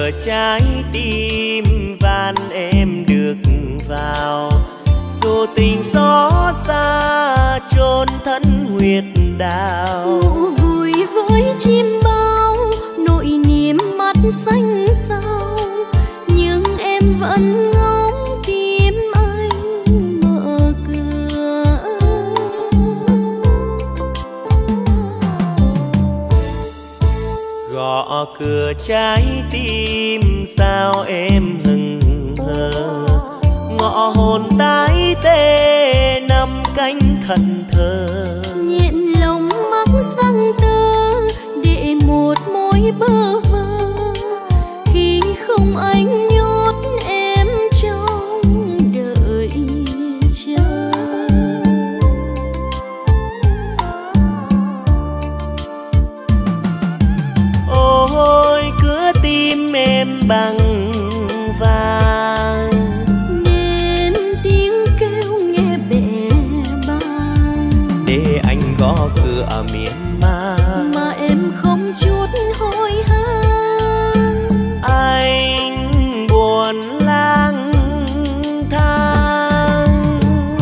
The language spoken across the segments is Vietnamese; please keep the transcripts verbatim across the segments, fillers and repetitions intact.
cửa trái tim van em được vào, dù tình gió xa chôn thân huyệt đào. Ngủ vui với chim bao, nỗi niềm mắt xanh sao, nhưng em vẫn ngóng tim anh mở cửa. Gõ cửa trái tim sao em hững hờ, ngọ hồn tái tê nằm cánh thần thờ. Nhện lồng mắc răng tơ để một mối bơ vơ, khi không anh nhốt em trong đợi chờ. Ôi cửa tim em bằng vàng, nên tiếng kêu nghe bẽ bàng. để anh gõ cửa miên man Mà em không chút hối hận. anh buồn lang thang.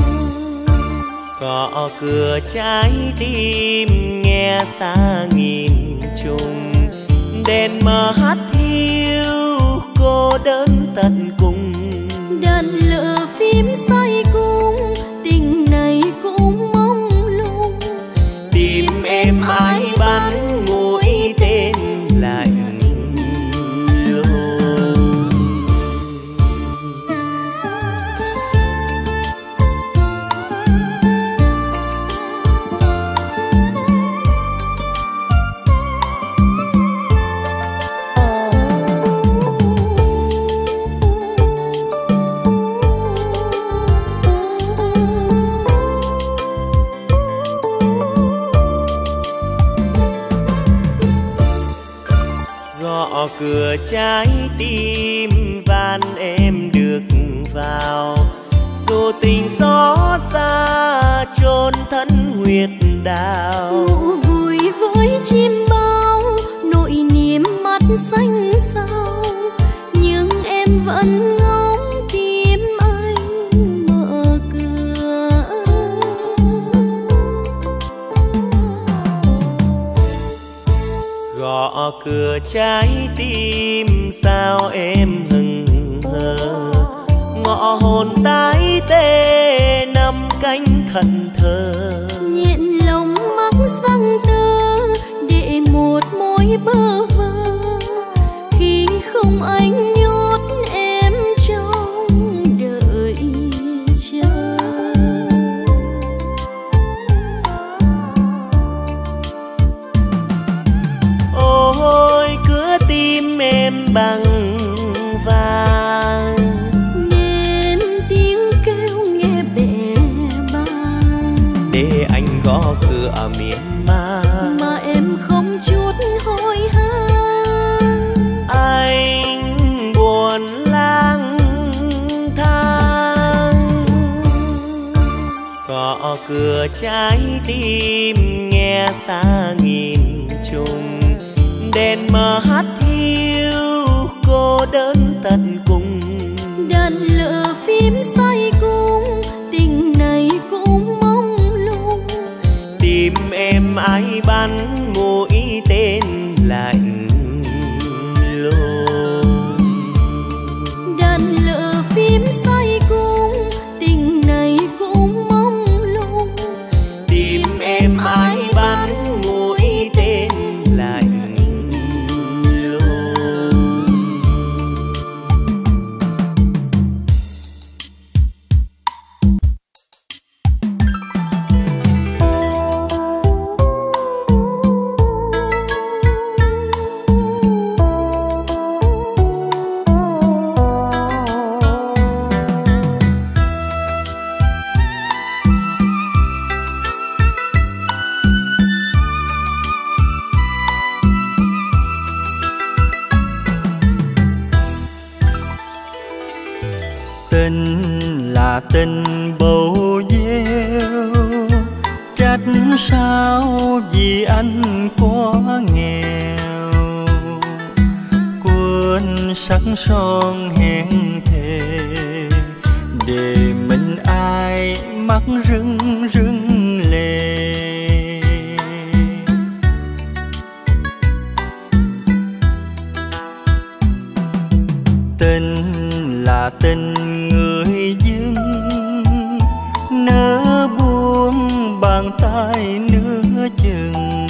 Gõ cửa trái tim nghe xa nghìn trùng, đèn mờ hát hiu cô đơn tận cùng. Đàn lửa phím say cung, tình này cũng mong lung. Tìm em ai bắn mũi tên lạnh lùng. Gõ cửa trái tim van em được vào, dù tình gió xa chôn thân huyệt đào. Ngủ vui với chim bao, nỗi niềm mắt xanh sao, nhưng em vẫn ngóng tim anh mở cửa. Gõ cửa trái tim sao em hững hờ, ngọ hồn tái tê nằm cánh thần thờ. Nhện lồng mắc răng tơ để một mối bơ vơ, khi không anh nhốt em trong đợi chờ. Ôi cửa tim em bằng vàng, Nên tiếng kêu nghe bẽ bàng. để anh gõ cửa miên man Mà em không chút hối hận. anh buồn lang thang. Gõ cửa trái tim nghe xa nghìn trùng, đèn mờ hát hiu cô đơn tận cùng. Đàn lửa phím say cung, tình này cũng mong lung. Tìm em ai bắn mũi tên lạnh lùng. Đàn lửa phím say cung, tình này cũng mong lung. Tìm em ai bắn mũi tên lạnh lùng. Tình là tình bầu gieo, trách sao vì anh quá nghèo. Quên sắc son hẹn thề, để mình ai mắt rưng rưng lệ. Tình là tình người dưng, nỡ buông bàn tay nửa chừng.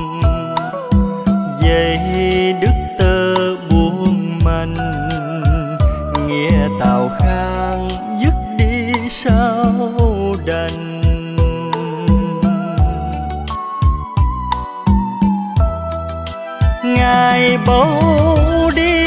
Dây đứt tơ buông manh, nghĩa tào khang dứt đi sao đành. Ngày bầu đi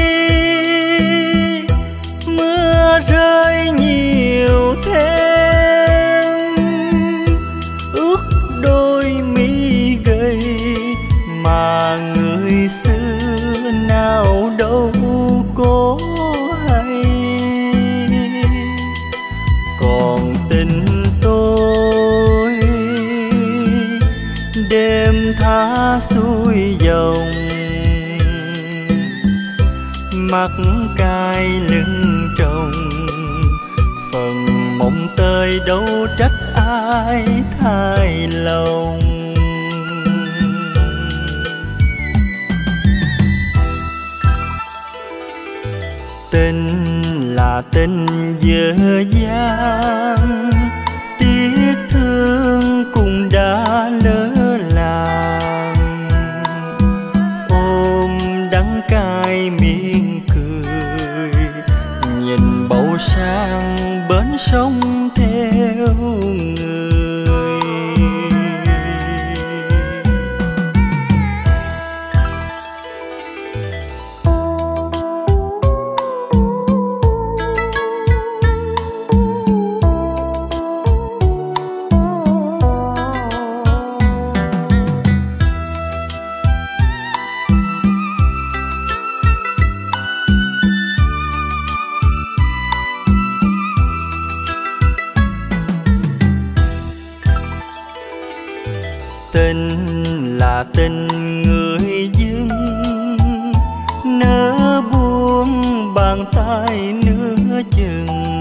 mưa rơi nhiều thêm, ướt đôi mi gầy mà người xưa nào đâu có hay. Còn tình tôi đêm tha xuôi dòng, mắt cay lưng tròng, phần mộng tơi đâu trách ai thay lòng. Tình là tình dở dang, tiếc thương cũng đã lỡ làng. Ôm đắng cay miệng cười, nhìn bầu sang bến sông theo người. Tình là tình người dưng, nỡ buông bàn tay nửa chừng.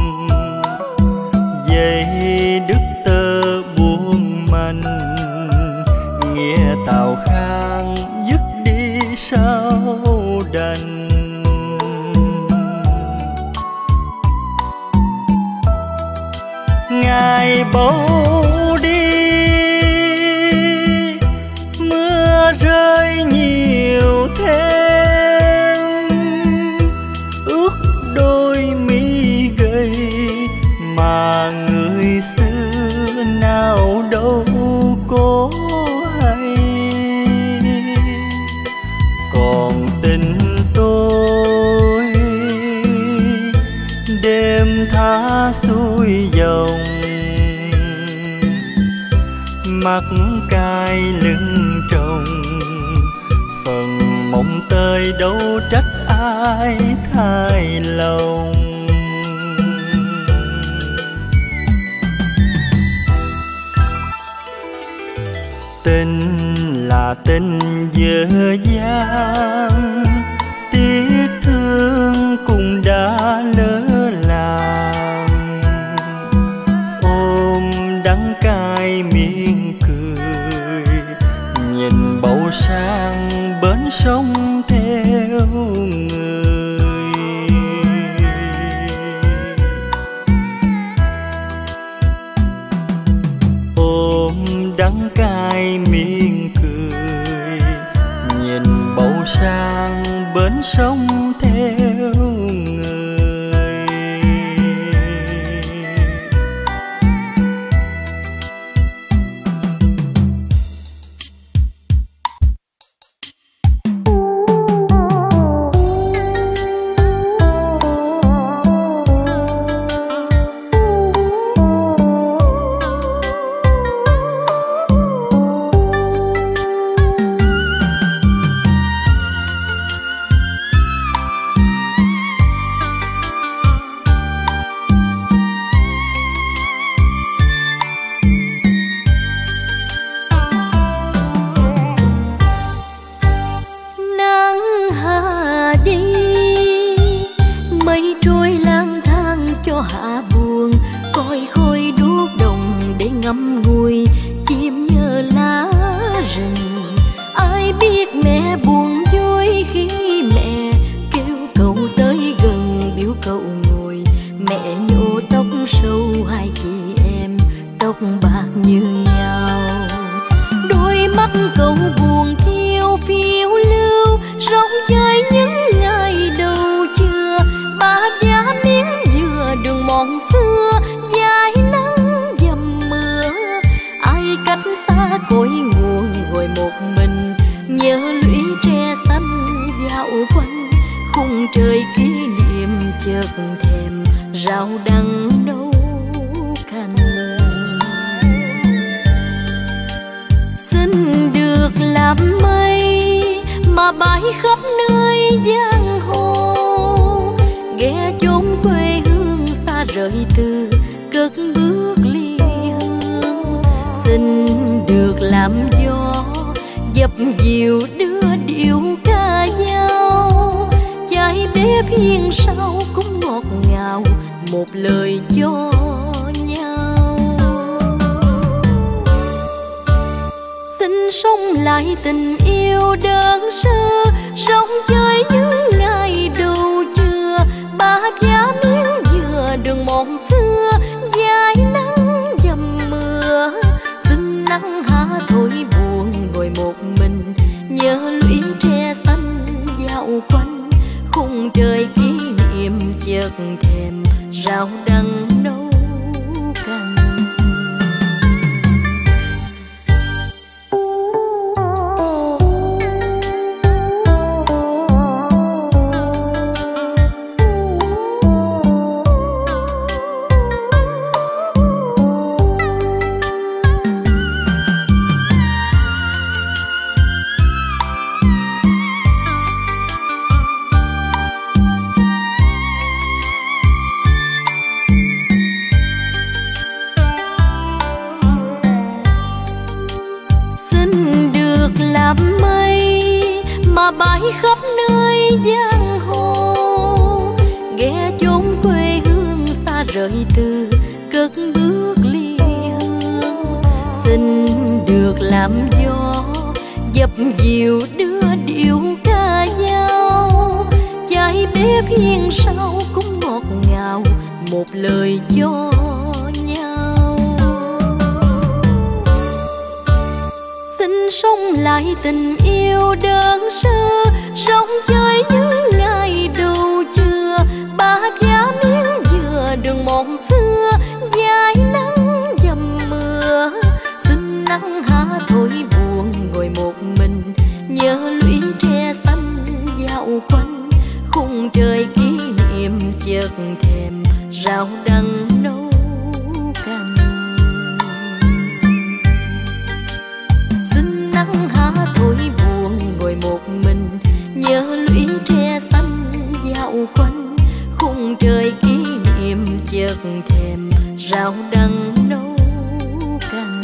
Dây đứt tơ buông manh, nghĩa tào khang dứt đi sao đành. Ngày bầu đi mưa rơi nhiều thêm, ướt đôi mi gầy mà người xưa nào đâu có hay. Còn tình tôi đêm tha xuôi dòng, mắt cay lưng tròng, phần mộng tơi đâu trách ai thay lòng. Tình là tình dở dang, tiếc thương cũng đã lỡ làng. Ôm đắng cay miệng cười, nhìn bầu sang bến sông theo người. Ôm đắng cay miệng cười, nhìn bầu sang bến sông theo người. trôi lang thang cho hạ buồn, coi khôi đuốc đồng để ngắm ngùi chim nhớ lá rừng. Ai biết mẹ buồn vui khi mẹ kêu cậu tới gần biểu cậu ngồi. Mẹ nhổ tóc sâu hai chị em tóc bạc như nhau. Đôi mắt cậu buồn thiêu phiêu lưu rong chơi những ngày đầu trưa. Ba giá miếng dừa đường mòn xưa dài nắng dầm mưa. Ai cách xa cội nguồn ngồi một mình nhớ lũy tre xanh dạo quanh. Khung trời kỷ niệm chợt thèm rau đắng nấu canh. Xin được làm mây mà bay khắp nơi giang hồ, ghé chốn quê hương xa rời từ cất bước ly hương. Xin được làm gió dập dìu đưa điệu ca dao. Trái bếp hiên sau cũng ngọt ngào một lời cho nhau. Xin sống lại tình yêu đơn sơ rong chơi những ngày đầu trưa. Ba giá miếng dừa đường mòn xưa dài nắng dầm mưa. Xin nắng hạ thổi buồn ngồi một mình nhớ lũy tre xanh dạo quanh. Khung trời kỷ niệm chợt thèm rau đắng nấu canh. Làm mây mà bay khắp nơi giang hồ, ghé chốn quê hương xa rời từ cất bước ly hương. Xin được làm gió dập dìu đưa điệu ca dao. Trái bếp hiên sau cũng ngọt ngào một lời cho nhau. Xin sống lại tình yêu đơn sơ rong chơi những ngày đầu trưa. Ba giá miếng dừa đường mòn xưa dài nắng dầm mưa. Xin nắng hạ thổi buồn ngồi một mình nhớ lũy tre xanh dạo quanh. Khung trời kỷ niệm chợt thèm rau đắng nấu canh. Xin nắng hạ thổi buồn ngồi một mình nhớ lũy tre xanh dạo quanh. Khung trời kỷ niệm chợt thèm rau đắng nấu canh.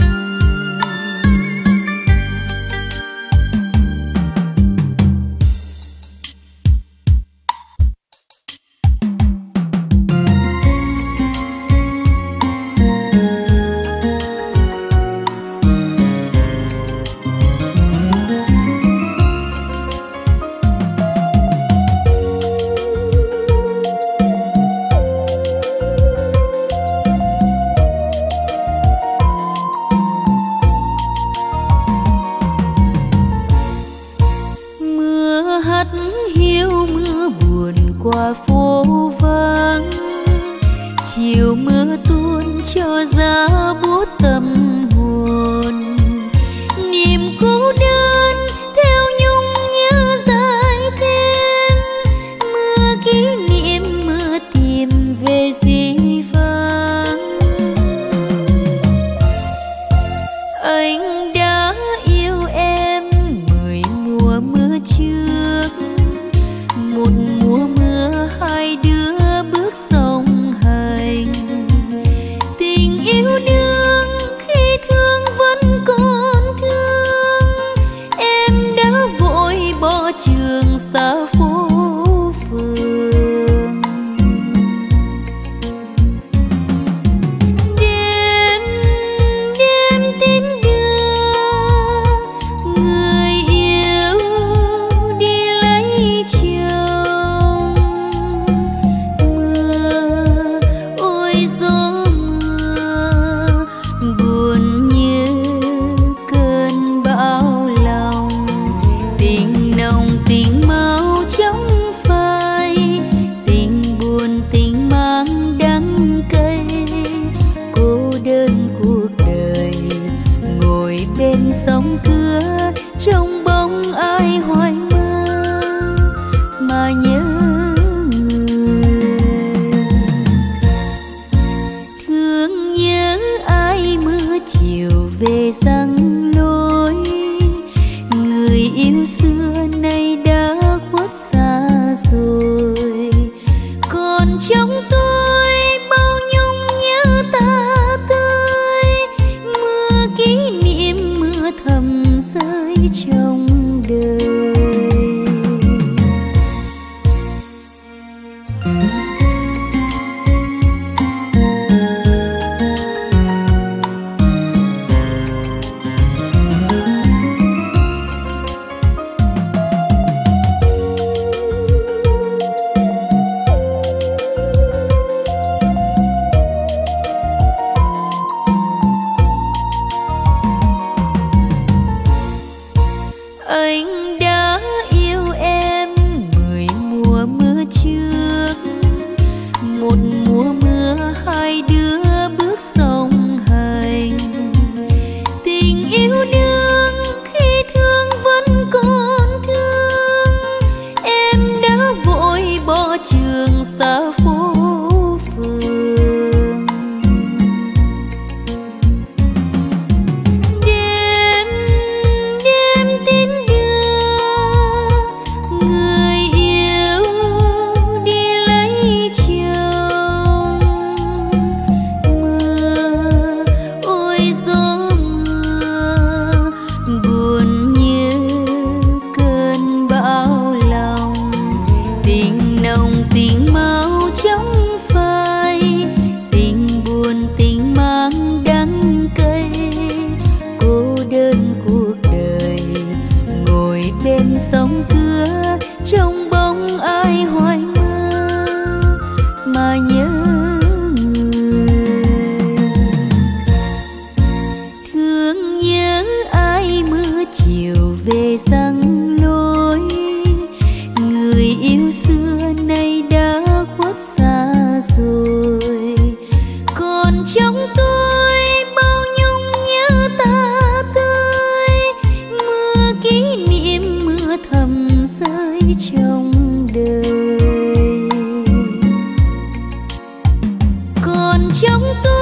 còn trong tôi bao nhung nhớ ta tươi, mưa kỷ niệm mưa thầm rơi trong đời. Anh đã yêu em mười mùa mưa trước, một mùa mưa hai đứa bước song hành. Tình yêu đương khi thương vẫn còn thương, em đã vội bỏ trường xa phố phường. Đêm đêm tin người yêu đi lấy chồng, mưa ôi gió mưa buồn như cơn bão lòng. Tình nồng tình máu trong phai, tình buồn tình mang đắng cay. Cô đơn cuộc đời ngồi bên sóng cưa, trong bóng ai hoài mơ mà nhớ người. Thương nhớ ai mưa chiều về răng lối, người yêu xưa nay đã khuất xa rồi. Còn trong tôi bao nhung nhớ ta tươi, mưa kỷ niệm mưa thầm rơi trong đời. Còn trong tôi